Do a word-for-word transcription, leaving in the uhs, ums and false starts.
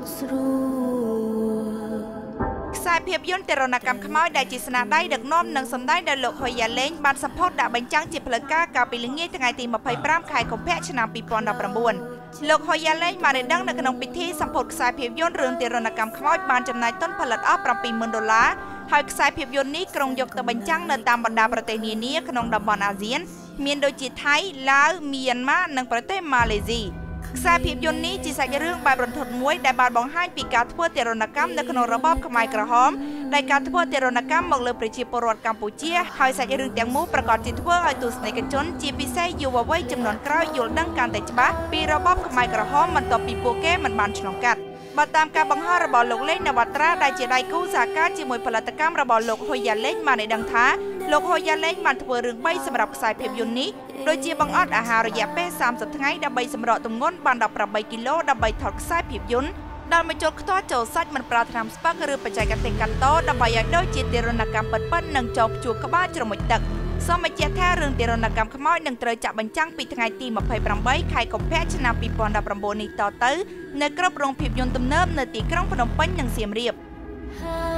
ខ្សែភាពយន្តទរណកម្មខ្មោចដែលជាស្នាដៃដឹកនាំនិងសម្ដែងដោយលោកហុយយ៉ាលេងបានសម្ពោធដាក់បញ្ចាំងជាផ្លូវការកាលពីល្ងាចថ្ងៃទីម្ភៃប្រាំខែកុម្ភៈឆ្នាំពីរពាន់ដប់ប្រាំបួនលោកហុយយ៉ាលេងបានដឹងនៅក្នុងពិធីសម្ពោធខ្សែភាពយន្តរឿងទរណកម្មខ្មោចបានចំណាយទុនផលិតអស់ប្រាំពីរម៉ឺនដុល្លារហើយខ្សែភាពយន្តនេះក្រុងយកទៅបញ្ចាំងនៅតាមបណ្ដាប្រទេសនានាក្នុងតំបន់អាស៊ានមានដូចជាថៃឡាវមីយ៉ាន់ម៉ានិងប្រទេសម៉ាឡេស៊ីខ្សែភាពយន្តនេះជាសាច់រឿងបែបរន្ធត់មួយដែលបានបង្ហាញពីការធ្វើទរណកម្មនៅក្នុងរបបខ្មែរក្រហមដែលការធ្វើទរណកម្មមកលើប្រជាពលរដ្ឋកម្ពុជាហើយសាច់រឿងទាំងមូលប្រកាសជាធ្វើឲ្យទស្សនិកជនជាពិសេសយុវវ័យចំនួនក្រោយយល់ដឹងកាន់តែច្បាស់ពីរបបខ្មែរក្រហមបន្ទាប់ពីពួកគេមិនបានឆ្លងកាត់បើតាមការបង្ហាញរបស់លោកលេងនវត្រាដែលជាដៃគូសហការជាមួយផលិតកម្មរបស់លោកហុយយ៉ាលេងបានឲ្យដឹងថាលោកហុយយ៉ាលេងបានធ្វើរឿងបីសម្រាប់ខ្សែភាពយន្តនេះដូចជាបង្អត់អាហាររយៈពេលសាមសិបថ្ងៃដើម្បីសម្រកទម្ងន់បានដប់ប្រាំបីគីឡូដើម្បីថតខ្សែភាពយន្តដែលមកចូលខ្ទាស់ចូលសាច់មិនប្រើថ្នាំស្ពឹកឬបច្ចេកទេសកាត់តដើម្បីឲ្យដូចជាទរណកម្មពិតៗនិងចោលព្យួរក្បាលជ្រមុជទឹកសូមបញ្ជាក់ថារឿងទរណកម្មខ្មោចនឹងត្រូវចាក់បញ្ចាំងពីថ្ងៃទីម្ភៃប្រាំបីខែកុម្ភៈឆ្នាំពីរពាន់ដប់ប្រាំបួននេះតទៅនៅគ្រប់រោងភាពយន្តទំនើបនៅទីក្រុងភ្នំពេញនិងសៀមរាប